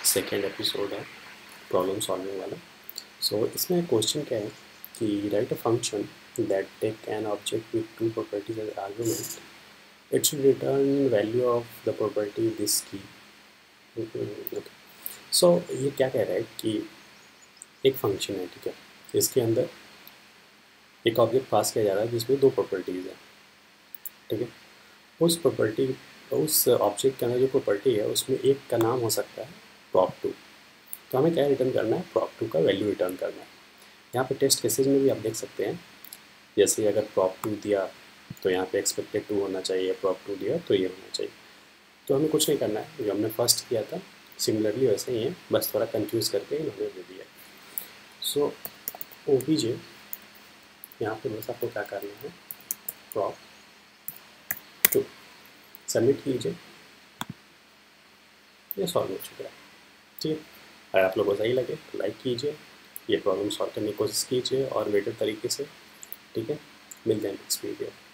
Second episode है problem solving वाला। So इसमें क्वेश्चन क्या है कि write a function that take an object with two properties as argument, it should return value of the property this key. So ये क्या कह रहा है कि एक फंक्शन है, ठीक है, इसके अंदर एक ऑब्जेक्ट पास किया जा रहा है जिसमें दो प्रॉपर्टीज़ हैं, ठीक है। उस ऑब्जेक्ट के अंदर जो प्रॉपर्टी है उसमें एक का नाम हो सकता है prop2। तो हमें क्या रिटर्न करना है, prop2 का वैल्यू रिटर्न करना है। यहाँ पे टेस्ट केसेज में भी आप देख सकते हैं, जैसे अगर prop2 दिया तो यहाँ पे एक्सपेक्टेड 2 होना चाहिए, prop2 दिया तो ये होना चाहिए। तो हमें कुछ नहीं करना है, जो हमने फर्स्ट किया था सिमिलरली वैसे ही है, बस थोड़ा कंफ्यूज करके इन्होंने दे दिया। सो ओबीजे यहाँ पे बस आपको क्या करना है, prop2 सबमिट कीजिए, ये सॉल्व हो चुका है, ठीक है। अगर आप लोगों को सही लगे तो लाइक कीजिए, ये प्रॉब्लम सॉल्व करने की कोशिश कीजिए और बेटर तरीके से, ठीक है। मिलते हैं नेक्स्ट वीडियो।